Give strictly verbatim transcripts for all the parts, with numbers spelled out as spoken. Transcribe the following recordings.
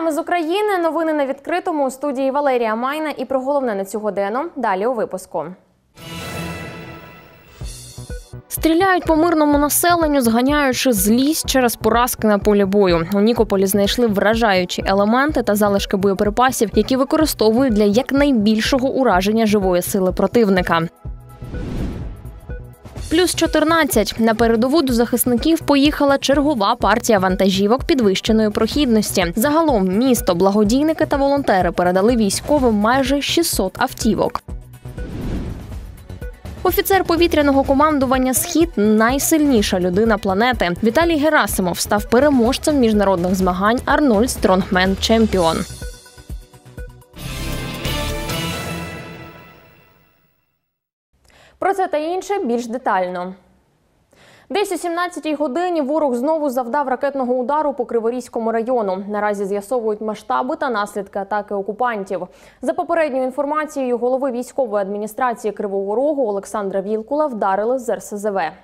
Вітаємо з України. Новини на відкритому. У студії Валерія Майна. І про головне на цю годину далі у випуску. Стріляють по мирному населенню, зганяючи злість через поразки на полі бою. У Нікополі знайшли вражаючі елементи та залишки боєприпасів, які використовують для якнайбільшого ураження живої сили противника. Плюс чотирнадцять. На передову до захисників поїхала чергова партія вантажівок підвищеної прохідності. Загалом місто, благодійники та волонтери передали військовим майже шістсот автівок. Офіцер повітряного командування «Схід» – найсильніша людина планети. Віталій Герасимов став переможцем міжнародних змагань «Арнольд Стронгмен Чемпіон». Про це та інше більш детально. Десь о сімнадцятій годині ворог знову завдав ракетного удару по Криворізькому району. Наразі з'ясовують масштаби та наслідки атаки окупантів. За попередньою інформацією голови військової адміністрації Кривого Рогу Олександра Вілкула вдарили з ер ес зе ве.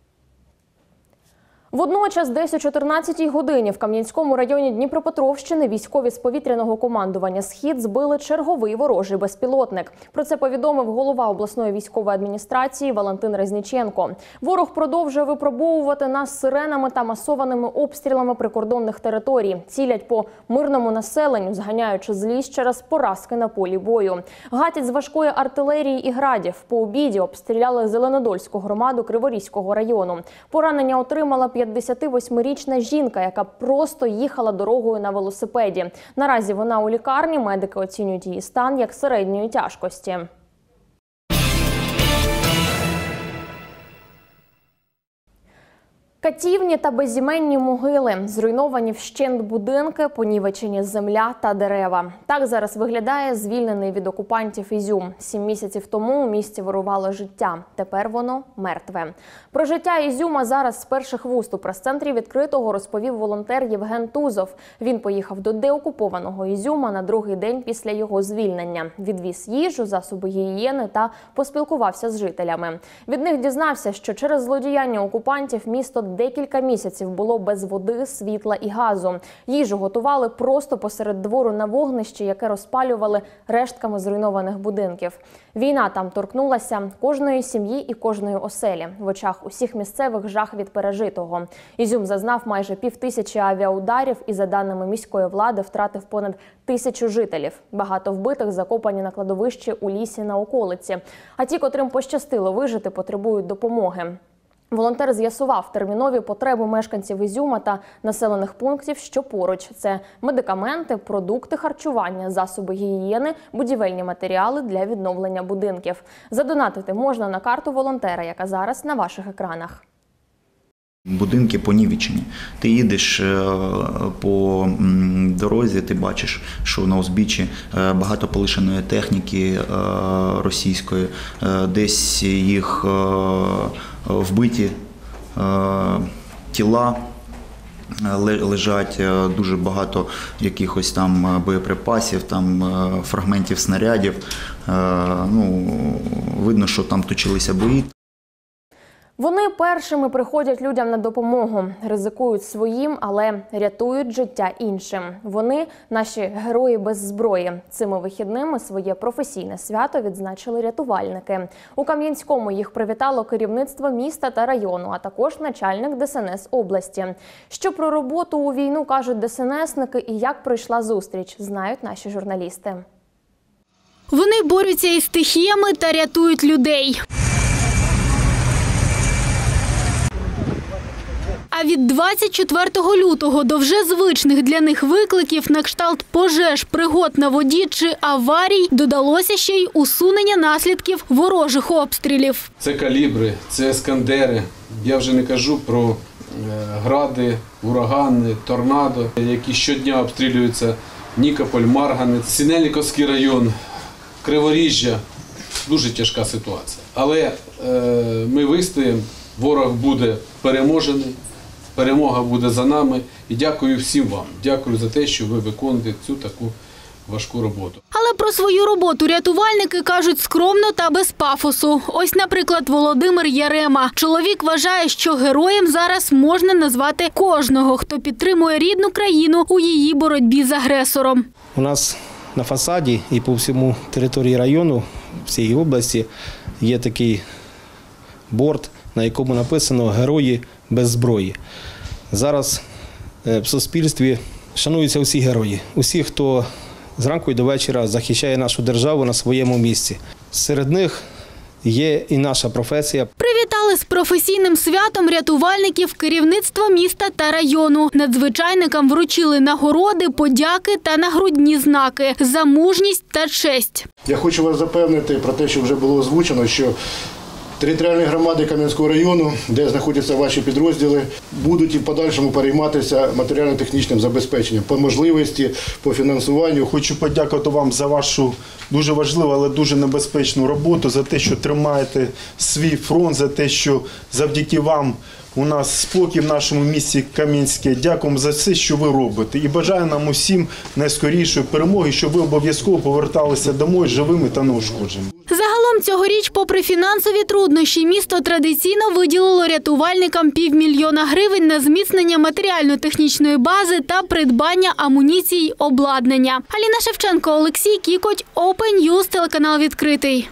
Водночас, десь о чотирнадцятій годині в Кам'янському районі Дніпропетровщини військові з повітряного командування «Схід» збили черговий ворожий безпілотник. Про це повідомив голова обласної військової адміністрації Валентин Резніченко. Ворог продовжує випробовувати нас сиренами та масованими обстрілами прикордонних територій. Цілять по мирному населенню, зганяючи злість через поразки на полі бою. Гатять з важкої артилерії і градів. По обіді обстріляли Зеленодольську громаду Криворізького району. Поранення отримала п'ятдесятивосьмирічна жінка, яка просто їхала дорогою на велосипеді. Наразі вона у лікарні, медики оцінюють її стан як середньої тяжкості. Катівні та безіменні могили, зруйновані вщент будинки, понівечені земля та дерева. Так зараз виглядає звільнений від окупантів Ізюм. Сім місяців тому у місті вирувало життя. Тепер воно мертве. Про життя Ізюма зараз з перших вуст у прес-центрі відкритого розповів волонтер Євген Тузов. Він поїхав до деокупованого Ізюма на другий день після його звільнення. Відвіз їжу, засоби гігієни та поспілкувався з жителями. Від них дізнався, що через злодіяння окупантів місто декілька місяців було без води, світла і газу. Їжу готували просто посеред двору на вогнищі, яке розпалювали рештками зруйнованих будинків. Війна там торкнулася кожної сім'ї і кожної оселі. В очах усіх місцевих жах від пережитого. Ізюм зазнав майже півтисячі авіаударів і, за даними міської влади, втратив понад тисячу жителів. Багато вбитих закопані на кладовищі у лісі на околиці. А ті, котрим пощастило вижити, потребують допомоги. Волонтер з'ясував термінові потреби мешканців Ізюма та населених пунктів, що поруч. Це медикаменти, продукти харчування, засоби гігієни, будівельні матеріали для відновлення будинків. Задонатити можна на карту волонтера, яка зараз на ваших екранах. Будинки понівечені. Ти їдеш по дорозі, ти бачиш, що на узбіччі багато полишеної техніки російської, десь їх вбиті тіла лежать, дуже багато якихось там боєприпасів, там фрагментів снарядів. Ну, видно, що там точилися бої. Вони першими приходять людям на допомогу, ризикують своїм, але рятують життя іншим. Вони – наші герої без зброї. Цими вихідними своє професійне свято відзначили рятувальники. У Кам'янському їх привітало керівництво міста та району, а також начальник де ес ен ес області. Що про роботу у війну кажуть де ес ен есники і як пройшла зустріч, знають наші журналісти. Вони борються із стихіями та рятують людей. А від двадцять четвертого лютого до вже звичних для них викликів на кшталт пожеж, пригод на воді чи аварій додалося ще й усунення наслідків ворожих обстрілів. Це калібри, це ескандери. Я вже не кажу про гради, урагани, торнадо, які щодня обстрілюються. Нікополь, Марганець, Синельниковський район, Криворіжжя. Дуже тяжка ситуація. Але е, ми вистоїмо, ворог буде переможений. Перемога буде за нами. І дякую всім вам. Дякую за те, що ви виконуєте цю таку важку роботу. Але Але про свою роботу рятувальники кажуть скромно та без пафосу. Ось, наприклад, Володимир Ярема. Чоловік вважає, що героєм зараз можна назвати кожного, хто підтримує рідну країну у її боротьбі з агресором. У нас на фасаді і по всьому території району, всієї області, є такий борд, на якому написано «Герої без зброї». Зараз в суспільстві шануються усі герої, усі, хто зранку і до вечора захищає нашу державу на своєму місці. Серед них є і наша професія. Привітали з професійним святом рятувальників керівництво міста та району. Надзвичайникам вручили нагороди, подяки та нагрудні знаки за мужність та честь. Я хочу вас запевнити про те, що вже було озвучено, що територіальні громади Кам'янського району, де знаходяться ваші підрозділи, будуть і в подальшому перейматися матеріально-технічним забезпеченням по можливості, по фінансуванню. Хочу подякувати вам за вашу дуже важливу, але дуже небезпечну роботу, за те, що тримаєте свій фронт, за те, що завдяки вам у нас спокій в нашому місті Кам'янське. Дякуємо за все, що ви робите. І бажаю нам усім найскорішої перемоги, щоб ви обов'язково поверталися домой живими та неушкодженими. Загалом цьогоріч, попри фінансові труднощі, місто традиційно виділило рятувальникам півмільйона гривень на зміцнення матеріально-технічної бази та придбання амуніції й обладнання. Аліна Шевченко, Олексій Кікоть, Open News, телеканал «Відкритий».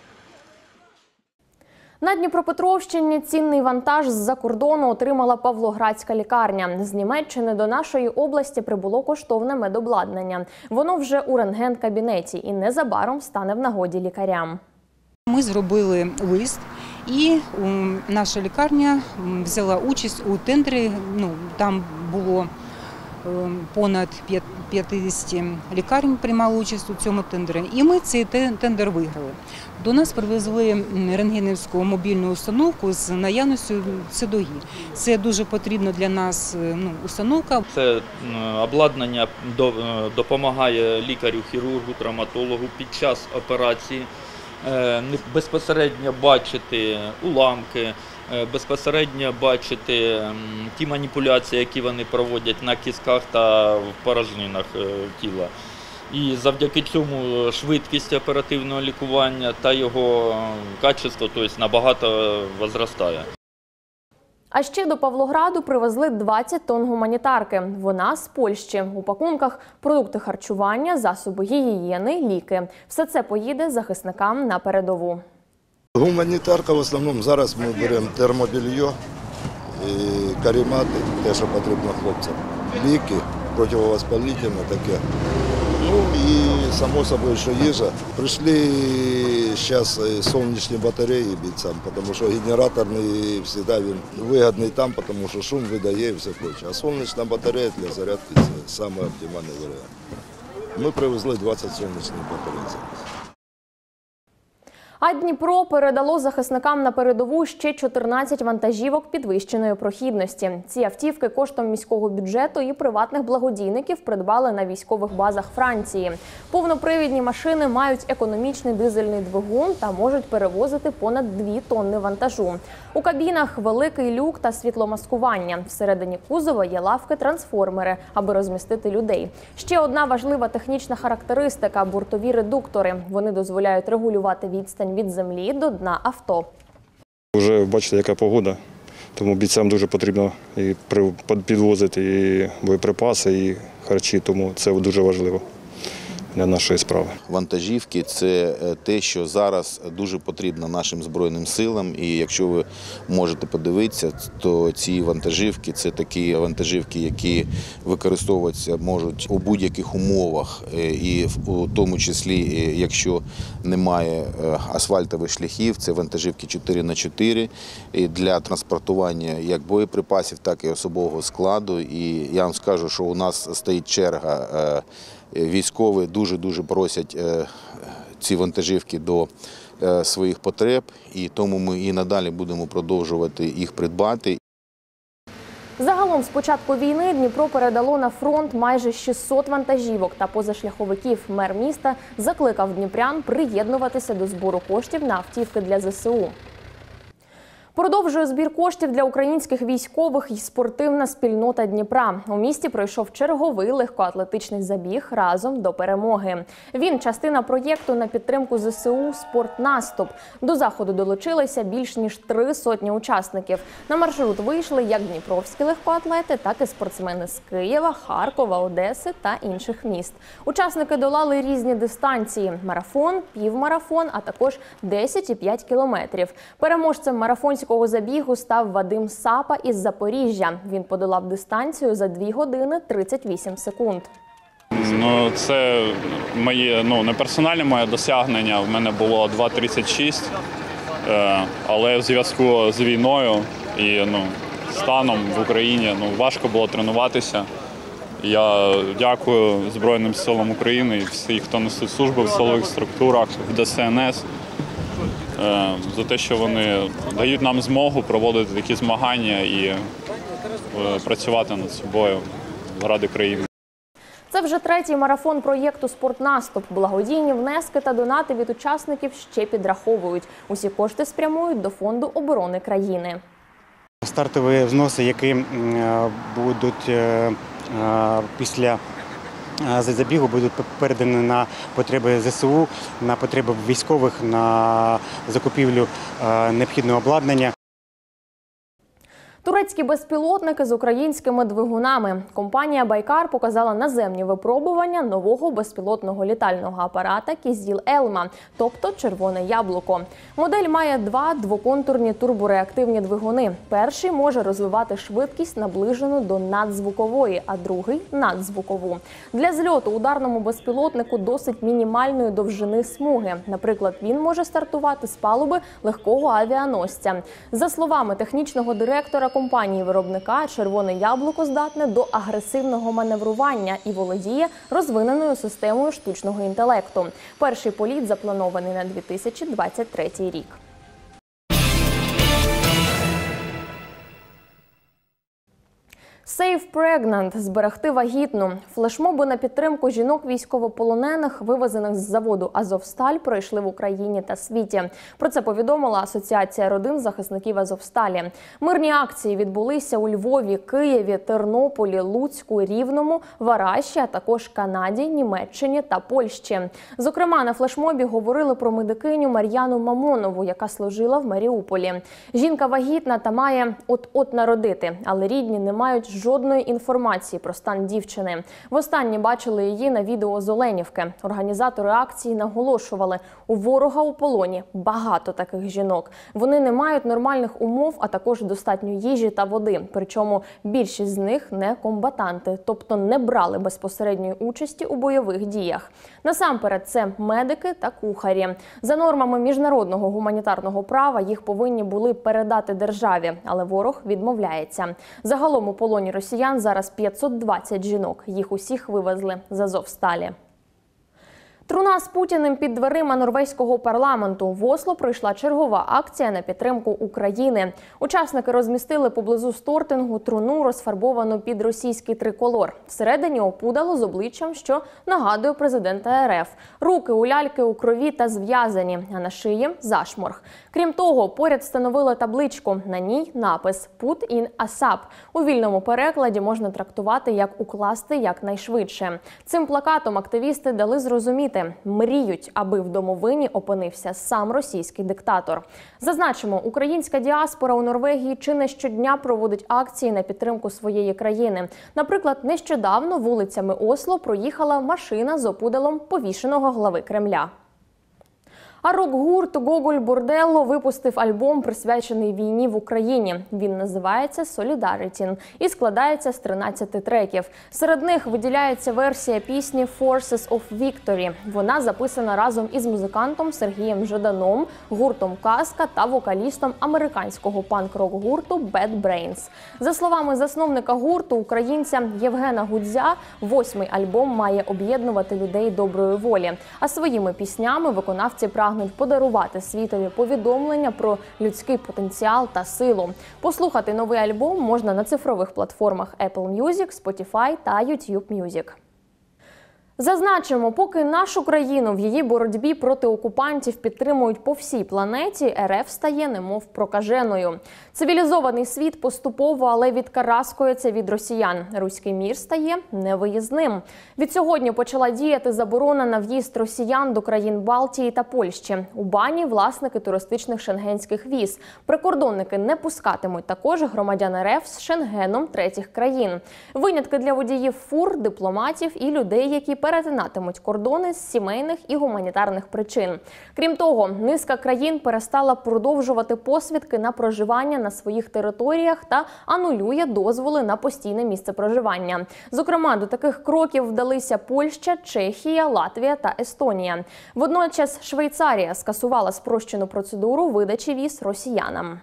На Дніпропетровщині цінний вантаж з-за кордону отримала Павлоградська лікарня. З Німеччини до нашої області прибуло коштовне медобладнання. Воно вже у рентген-кабінеті і незабаром стане в нагоді лікарям. Ми зробили лист, і наша лікарня взяла участь у тендері. Ну, там було понад п'ятдесят лікарень приймали участь у цьому тендері, і ми цей тендер виграли. До нас привезли рентгенівську мобільну установку з наявністю ЦДОГІ. Це дуже потрібна для нас ну, установка. Це обладнання допомагає лікарю-хірургу, травматологу під час операції безпосередньо бачити уламки, безпосередньо бачити ті маніпуляції, які вони проводять на кістках та в порожнинах тіла. І завдяки цьому швидкість оперативного лікування та його качество тобто, набагато зростає. А ще до Павлограду привезли двадцять тонн гуманітарки. Вона з Польщі. У пакунках продукти харчування, засоби гігієни, ліки. Все це поїде захисникам на передову. Гуманітарка в основному зараз ми беремо термобільйо, каремати, те, що потрібно хлопцям, ліки, противовоспалительне таке. Ну і, само собою, що їжа. Прийшли зараз сонячні батареї бійцям, тому що генераторний завжди він вигідний там, тому що шум видає і все хоче. А сонячна батарея для зарядки – це найоптимальний варіант. Ми привезли двадцять сонячних батарей зараз. А Дніпро передало захисникам на передову ще чотирнадцять вантажівок підвищеної прохідності. Ці автівки коштом міського бюджету і приватних благодійників придбали на військових базах Франції. Повнопривідні машини мають економічний дизельний двигун та можуть перевозити понад дві тонни вантажу. У кабінах великий люк та світломаскування. Всередині кузова є лавки-трансформери, аби розмістити людей. Ще одна важлива технічна характеристика – бортові редуктори. Вони дозволяють регулювати відстань від землі до дна авто. Вже бачите, яка погода, тому бійцям дуже потрібно і підвозити і боєприпаси, і харчі, тому це дуже важливо для нашої справи. Вантажівки – це те, що зараз дуже потрібно нашим Збройним силам. І якщо ви можете подивитися, то ці вантажівки – це такі вантажівки, які використовуватися можуть у будь-яких умовах. І в тому числі, якщо немає асфальтових шляхів, це вантажівки чотири на чотири для транспортування як боєприпасів, так і особового складу. І я вам скажу, що у нас стоїть черга. Військові дуже-дуже просять ці вантажівки до своїх потреб, і тому ми і надалі будемо продовжувати їх придбати. Загалом з початку війни Дніпро передало на фронт майже шістсот вантажівок та позашляховиків. Мер міста закликав дніпрян приєднуватися до збору коштів на автівки для зе се у. Продовжує збір коштів для українських військових і спортивна спільнота Дніпра. У місті пройшов черговий легкоатлетичний забіг «Разом до перемоги». Він – частина проєкту на підтримку зе се у «Спортнаступ». До заходу долучилися більш ніж три сотні учасників. На маршрут вийшли як дніпровські легкоатлети, так і спортсмени з Києва, Харкова, Одеси та інших міст. Учасники долали різні дистанції – марафон, півмарафон, а також десять і п'ять кілометрів. Переможцем марафонського забігу став Вадим Сапа із Запоріжжя. Він подолав дистанцію за дві години тридцять вісім секунд. Ну, це моє, ну, не персональне моє досягнення. В мене було два тридцять шість, але в зв'язку з війною і ну, станом в Україні ну, важко було тренуватися. Я дякую Збройним силам України і всім, хто несуть службу в силових структурах, в де ес ен ес, за те, що вони дають нам змогу проводити такі змагання і працювати над собою заради країни. Це вже третій марафон проєкту «Спортнаступ». Благодійні внески та донати від учасників ще підраховують. Усі кошти спрямують до Фонду оборони країни. Стартові взноси, які будуть після забігу, будуть передані на потреби зе се у, на потреби військових, на закупівлю необхідного обладнання. Турецькі безпілотники з українськими двигунами. Компанія «Байкар» показала наземні випробування нового безпілотного літального апарата «Кізіл-Елма», тобто «Червоне яблуко». Модель має два двоконтурні турбореактивні двигуни. Перший може розвивати швидкість, наближену до надзвукової, а другий – надзвукову. Для зльоту ударному безпілотнику досить мінімальної довжини смуги. Наприклад, він може стартувати з палуби легкого авіаносця. За словами технічного директора компанії-виробника, «Червоне яблуко» здатне до агресивного маневрування і володіє розвиненою системою штучного інтелекту. Перший політ запланований на дві тисячі двадцять третій рік. Save Pregnant – зберегти вагітну. Флешмоби на підтримку жінок військовополонених, вивезених з заводу «Азовсталь», пройшли в Україні та світі. Про це повідомила Асоціація родин захисників «Азовсталі». Мирні акції відбулися у Львові, Києві, Тернополі, Луцьку, Рівному, Вараші, а також Канаді, Німеччині та Польщі. Зокрема, на флешмобі говорили про медикиню Мар'яну Мамонову, яка служила в Маріуполі. Жінка вагітна та має от-от народити, але рідні не мають жодної інформації про стан дівчини. Востаннє бачили її на відео з Оленівки. Організатори акції наголошували, у ворога у полоні багато таких жінок. Вони не мають нормальних умов, а також достатньо їжі та води. Причому більшість з них не комбатанти, тобто не брали безпосередньої участі у бойових діях. Насамперед, це медики та кухарі. За нормами міжнародного гуманітарного права їх повинні були передати державі, але ворог відмовляється. Загалом у полоні росіян зараз п'ятсот двадцять жінок. Їх усіх вивезли з Азовсталі. Труна з Путіним під дверима норвезького парламенту. В Осло пройшла чергова акція на підтримку України. Учасники розмістили поблизу стортингу труну, розфарбовану під російський триколор. Всередині опудало з обличчям, що нагадує президента ер еф. Руки у ляльки у крові та зв'язані, а на шиї – зашморг. Крім того, поряд встановили табличку. На ній напис «Put in ASAP». У вільному перекладі можна трактувати як «укласти якнайшвидше». Цим плакатом активісти дали зрозуміти, мріють, аби в домовині опинився сам російський диктатор. Зазначимо, українська діаспора у Норвегії чи не щодня проводить акції на підтримку своєї країни. Наприклад, нещодавно вулицями Осло проїхала машина з опудалом повішеного глави Кремля. А рок-гурт «Гоголь Борделло» випустив альбом, присвячений війні в Україні. Він називається «Солідаріті» і складається з тринадцяти треків. Серед них виділяється версія пісні «Forces of Victory». Вона записана разом із музикантом Сергієм Жаданом, гуртом «Казка» та вокалістом американського панк-рок-гурту «Bad Brains». За словами засновника гурту, українця Євгена Гудзя, восьмий альбом має об'єднувати людей доброї волі. А своїми піснями виконавці прагнуть подарувати світові повідомлення про людський потенціал та силу. Послухати новий альбом можна на цифрових платформах Apple Music, Spotify та YouTube Music. Зазначимо, поки нашу країну в її боротьбі проти окупантів підтримують по всій планеті, РФ стає немов прокаженою. Цивілізований світ поступово, але відкараскується від росіян. Руський мір стає невиїзним. Відсьогодні почала діяти заборона на в'їзд росіян до країн Балтії та Польщі. У бані власники туристичних шенгенських віз. Прикордонники не пускатимуть також громадян РФ з Шенгеном третіх країн. Винятки для водіїв фур, дипломатів і людей, які перетинатимуть кордони з сімейних і гуманітарних причин. Крім того, низка країн перестала продовжувати посвідки на проживання на своїх територіях та анулює дозволи на постійне місце проживання. Зокрема, до таких кроків вдалися Польща, Чехія, Латвія та Естонія. Водночас Швейцарія скасувала спрощену процедуру видачі віз росіянам.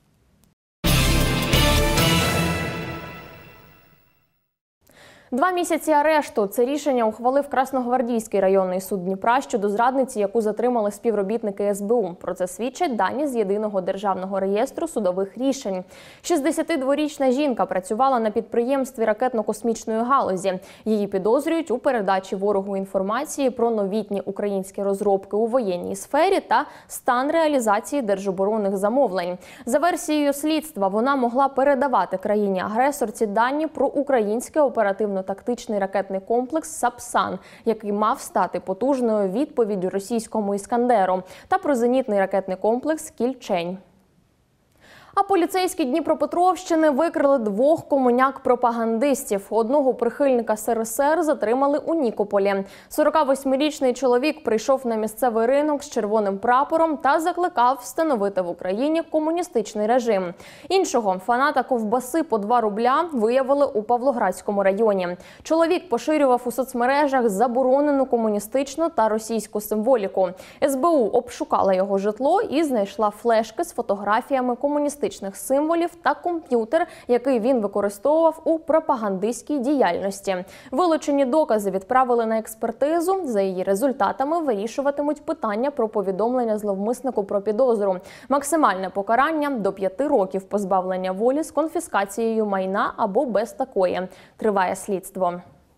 Два місяці арешту – це рішення ухвалив Красногвардійський районний суд Дніпра щодо зрадниці, яку затримали співробітники ес бе у. Про це свідчать дані з Єдиного державного реєстру судових рішень. шістдесятидворічна жінка працювала на підприємстві ракетно-космічної галузі. Її підозрюють у передачі ворогу інформації про новітні українські розробки у воєнній сфері та стан реалізації держоборонних замовлень. За версією слідства, вона могла передавати країні-агресорці дані про українське оперативно тактичний ракетний комплекс «Сапсан», який мав стати потужною відповіддю російському «Іскандеру», та про зенітний ракетний комплекс «Кільчень». А поліцейські Дніпропетровщини викрили двох комуняк-пропагандистів. Одного прихильника ес ер ес ер затримали у Нікополі. сорокавосьмирічний чоловік прийшов на місцевий ринок з червоним прапором та закликав встановити в Україні комуністичний режим. Іншого, фаната ковбаси по два рубля, виявили у Павлоградському районі. Чоловік поширював у соцмережах заборонену комуністичну та російську символіку. ес бе у обшукала його житло і знайшла флешки з фотографіями комуністичних символів та комп'ютер, який він використовував у пропагандистській діяльності. Вилучені докази відправили на експертизу. За її результатами вирішуватимуть питання про повідомлення зловмиснику про підозру. Максимальне покарання – до п'яти років позбавлення волі з конфіскацією майна або без такої. Триває слідство.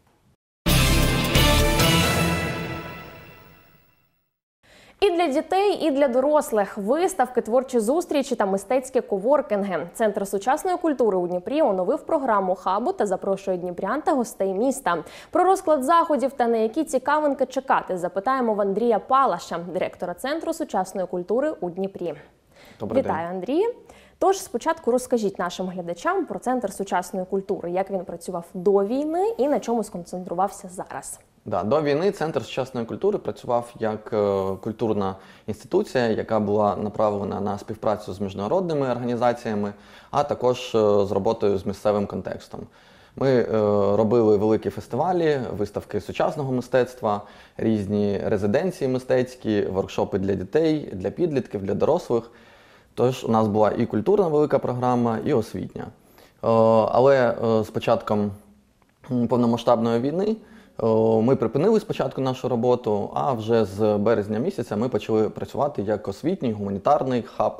І для дітей, і для дорослих – виставки, творчі зустрічі та мистецькі коворкінги. Центр сучасної культури у Дніпрі оновив програму хабу та запрошує дніпрян та гостей міста. Про розклад заходів та на які цікавинки чекати запитаємо в Андрія Палаша, директора Центру сучасної культури у Дніпрі. Добрий Вітаю, день. Андрій. Тож спочатку розкажіть нашим глядачам про Центр сучасної культури, як він працював до війни і на чому сконцентрувався зараз. Да, до війни Центр сучасної культури працював як е, культурна інституція, яка була направлена на співпрацю з міжнародними організаціями, а також е, з роботою з місцевим контекстом. Ми е, робили великі фестивалі, виставки сучасного мистецтва, різні резиденції мистецькі, воркшопи для дітей, для підлітків, для дорослих. Тож у нас була і культурна велика програма, і освітня. Е, але е, з початком повномасштабної війни ми припинили спочатку нашу роботу, а вже з березня місяця ми почали працювати як освітній гуманітарний хаб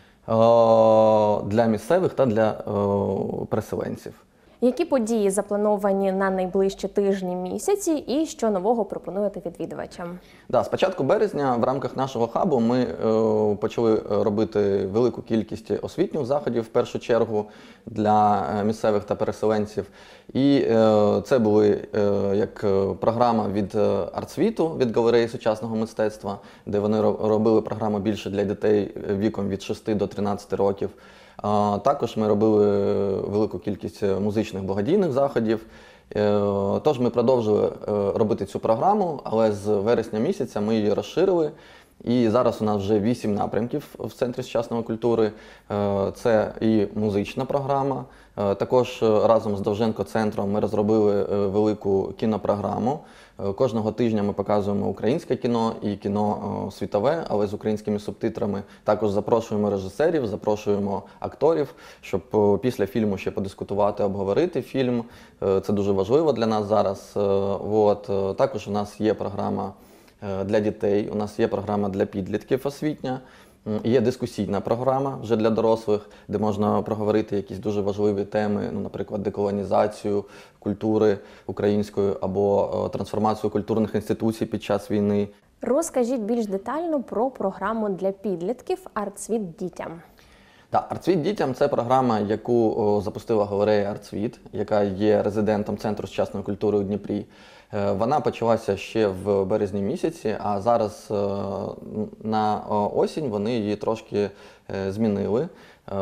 для місцевих та для переселенців. Які події заплановані на найближчі тижні, місяці і що нового пропонуєте відвідувачам? Да, з початку березня в рамках нашого хабу ми е, почали робити велику кількість освітніх заходів в першу чергу для місцевих та переселенців. І е, це були е, як програма від Артсвіту, від галереї сучасного мистецтва, де вони робили програму більше для дітей віком від шести до тринадцяти років. Також ми робили велику кількість музичних благодійних заходів. Тож ми продовжили робити цю програму, але з вересня місяця ми її розширили. І зараз у нас вже вісім напрямків в Центрі сучасної культури. Це і музична програма. Також разом з Довженко-центром ми розробили велику кінопрограму. Кожного тижня ми показуємо українське кіно і кіно світове, але з українськими субтитрами. Також запрошуємо режисерів, запрошуємо акторів, щоб після фільму ще подискутувати, обговорити фільм. Це дуже важливо для нас зараз. От. Також у нас є програма для дітей, у нас є програма для підлітків освітня. Є дискусійна програма вже для дорослих, де можна проговорити якісь дуже важливі теми, ну, наприклад, деколонізацію культури української або трансформацію культурних інституцій під час війни. Розкажіть більш детально про програму для підлітків «Артсвіт дітям». Так, «Артсвіт дітям» – це програма, яку о, запустила галерея «Артсвіт», яка є резидентом Центру сучасної культури у Дніпрі. Е, вона почалася ще в березні місяці, а зараз е, на осінь вони її трошки е, змінили, е,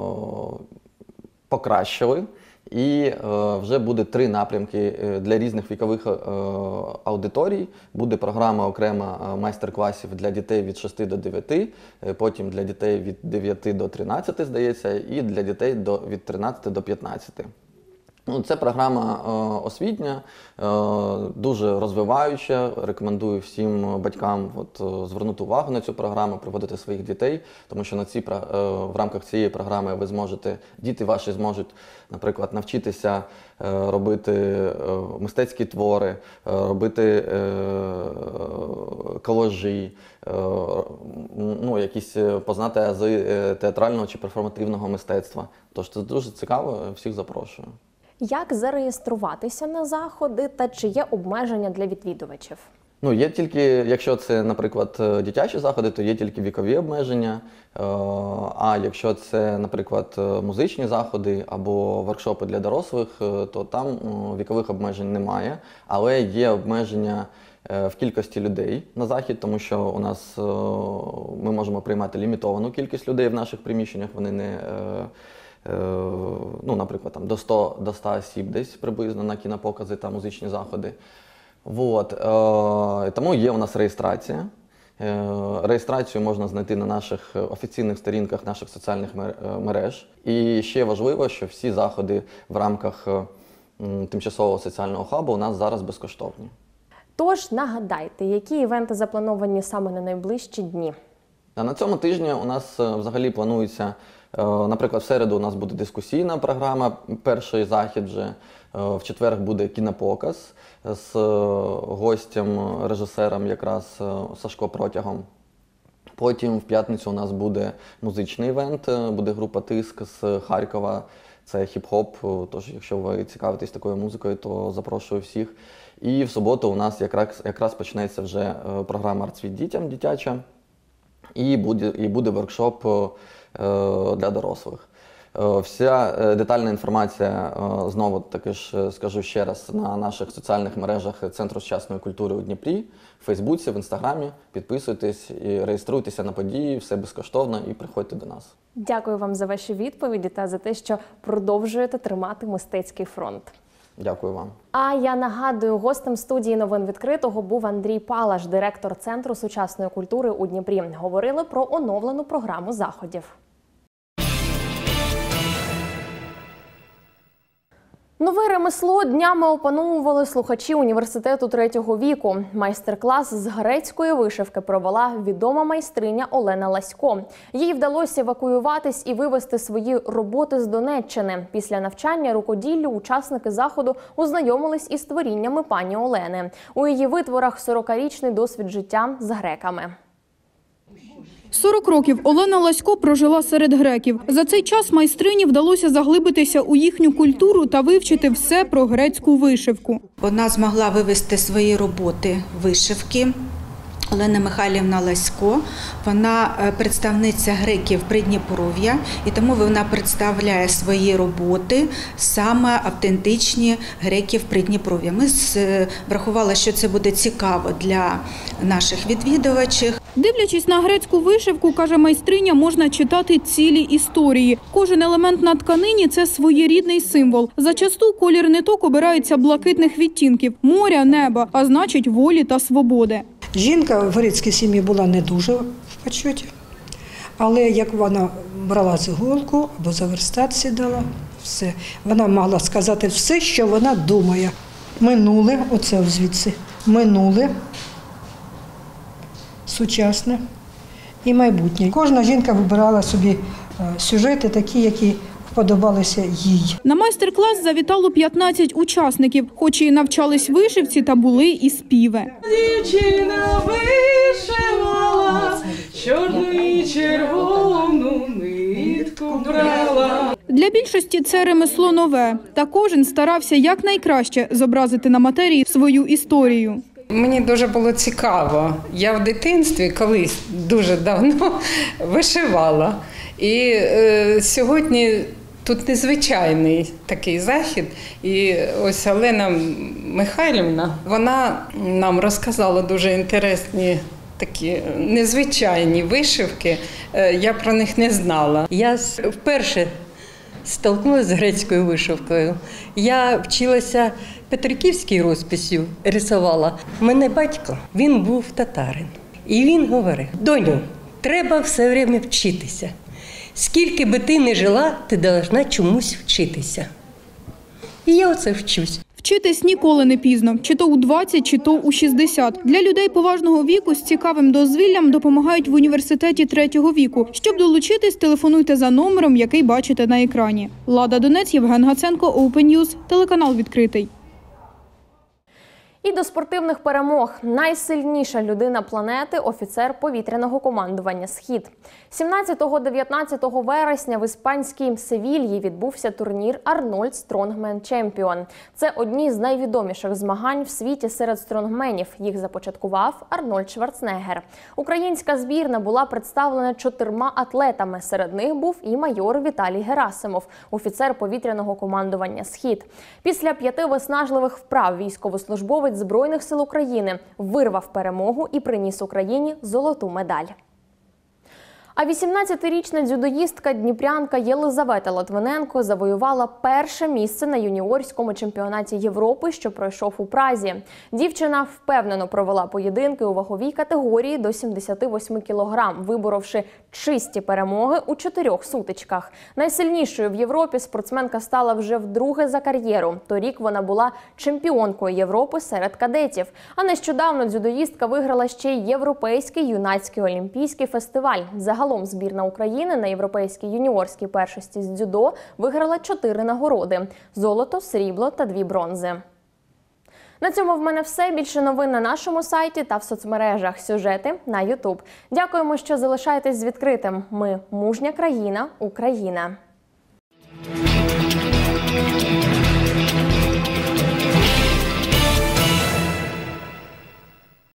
покращили. І е, вже буде три напрямки для різних вікових е, аудиторій. Буде програма окрема майстер-класів для дітей від шести до дев'яти, потім для дітей від дев'яти до тринадцяти, здається, і для дітей до, від тринадцяти до п'ятнадцяти. Ну, це програма е, освітня, е, дуже розвиваюча. Рекомендую всім батькам от, е, звернути увагу на цю програму, приводити своїх дітей, тому що на ці, е, в рамках цієї програми ви зможете, діти ваші зможуть, наприклад, навчитися е, робити е, мистецькі твори, е, робити е, колажі, е, ну, якісь познати ази театрального чи перформативного мистецтва. Тож це дуже цікаво, всіх запрошую. Як зареєструватися на заходи та чи є обмеження для відвідувачів? Ну, є тільки, якщо це, наприклад, дитячі заходи, то є тільки вікові обмеження. А якщо це, наприклад, музичні заходи або воркшопи для дорослих, то там вікових обмежень немає. Але є обмеження в кількості людей на захід, тому що у нас ми можемо приймати лімітовану кількість людей в наших приміщеннях, вони не... Ну, наприклад, там, до ста до ста осіб десь приблизно на кінопокази та музичні заходи. Вот. Е, тому є у нас реєстрація. Е, реєстрацію можна знайти на наших офіційних сторінках наших соціальних мереж. І ще важливо, що всі заходи в рамках м, тимчасового соціального хабу у нас зараз безкоштовні. Тож нагадайте, які івенти заплановані саме на найближчі дні? На цьому тижні у нас взагалі планується, наприклад, в середу у нас буде дискусійна програма, перший захід вже, в четвер буде кінопоказ з гостем, режисером якраз Сашко Протягом. Потім в п'ятницю у нас буде музичний івент, буде група «Тиск» з Харкова, це хіп-хоп, тож якщо ви цікавитесь такою музикою, то запрошую всіх. І в суботу у нас якраз, якраз почнеться вже програма «Артсвіт дітям» дитяча. І буде, і буде воркшоп е, для дорослих. Е, вся детальна інформація, е, знову таки ж скажу ще раз, на наших соціальних мережах Центру сучасної культури у Дніпрі, в Фейсбуці, в Інстаграмі. Підписуйтесь і реєструйтеся на події, все безкоштовно і приходьте до нас. Дякую вам за ваші відповіді та за те, що продовжуєте тримати мистецький фронт. Дякую вам. А я нагадую, гостем студії «Новин відкритого» був Андрій Палаш, директор Центру сучасної культури у Дніпрі. Говорили про оновлену програму заходів. Нове ремесло днями опановували слухачі університету третього віку. Майстер-клас з грецької вишивки провела відома майстриня Олена Ласько. Їй вдалося евакуюватись і вивезти свої роботи з Донеччини. Після навчання рукоділлю учасники заходу ознайомились із творіннями пані Олени. У її витворах сорокарічний досвід життя з греками. сорок років Олена Ласько прожила серед греків. За цей час майстрині вдалося заглибитися у їхню культуру та вивчити все про грецьку вишивку. Вона змогла вивести свої роботи вишивки. Олена Михайлівна Ласько, вона представниця греків Придніпров'я, і тому вона представляє свої роботи саме автентичні греків Придніпров'я. Ми врахували, що це буде цікаво для наших відвідувачів. Дивлячись на грецьку вишивку, каже майстриня, можна читати цілі історії. Кожен елемент на тканині – це своєрідний символ. Зачасту колір ниток обирається блакитних відтінків – моря, неба, а значить волі та свободи. Жінка в грецькій сім'ї була не дуже в почуті, але як вона брала цеголку або за верстат сідала, все. Вона могла сказати все, що вона думає. Минуле, оце звідси, минуле, сучасне і майбутнє. Кожна жінка вибирала собі сюжети такі, які подобалися їй. На майстер-клас завітало п'ятнадцять учасників, хоч і навчались вишивці, та були і співи. Дівчина вишивала чорну і червону нитку брала. Для більшості це ремесло нове, та кожен старався якнайкраще зобразити на матерії свою історію. Мені дуже було цікаво. Я в дитинстві колись дуже давно вишивала. І е, сьогодні тут незвичайний такий захід. І ось Олена Михайлівна, вона нам розказала дуже інтересні такі незвичайні вишивки. Е, я про них не знала. Я вперше столкнулася з грецькою вишивкою. Я вчилася петриківській розписю, рисувала. У мене батько, він був татарин. І він говорив: доню, треба все время вчитися. Скільки би ти не жила, ти повинна чомусь вчитися. І я оце вчусь. Вчитись ніколи не пізно, чи то у двадцять, чи то у шістдесят. Для людей поважного віку з цікавим дозвіллям допомагають в університеті третього віку. Щоб долучитись, телефонуйте за номером, який бачите на екрані. Лада Донець, Євген Гаценко, Open News, телеканал відкритий. І до спортивних перемог. Найсильніша людина планети – офіцер повітряного командування «Схід». сімнадцятого-дев'ятнадцятого вересня в іспанській Севільї відбувся турнір «Арнольд Стронгмен Чемпіон». Це одні з найвідоміших змагань в світі серед стронгменів. Їх започаткував Арнольд Шварценеггер. Українська збірна була представлена чотирма атлетами. Серед них був і майор Віталій Герасимов, офіцер повітряного командування «Схід». Після п'яти виснажливих вправ військовослужбовець Збройних сил України вирвав перемогу і приніс Україні золоту медаль. А вісімнадцятирічна дзюдоїстка дніпрянка Єлизавета Литвиненко завоювала перше місце на юніорському чемпіонаті Європи, що пройшов у Празі. Дівчина впевнено провела поєдинки у ваговій категорії до сімдесяти восьми кілограм, виборовши чисті перемоги у чотирьох сутичках. Найсильнішою в Європі спортсменка стала вже вдруге за кар'єру. Торік вона була чемпіонкою Європи серед кадетів. А нещодавно дзюдоїстка виграла ще й Європейський юнацький олімпійський фестиваль. Загалом збірна України на європейській юніорській першості з дзюдо виграла чотири нагороди – золото, срібло та дві бронзи. На цьому в мене все. Більше новин на нашому сайті та в соцмережах. Сюжети на ютуб. Дякуємо, що залишаєтесь з відкритим. Ми – мужня країна, Україна.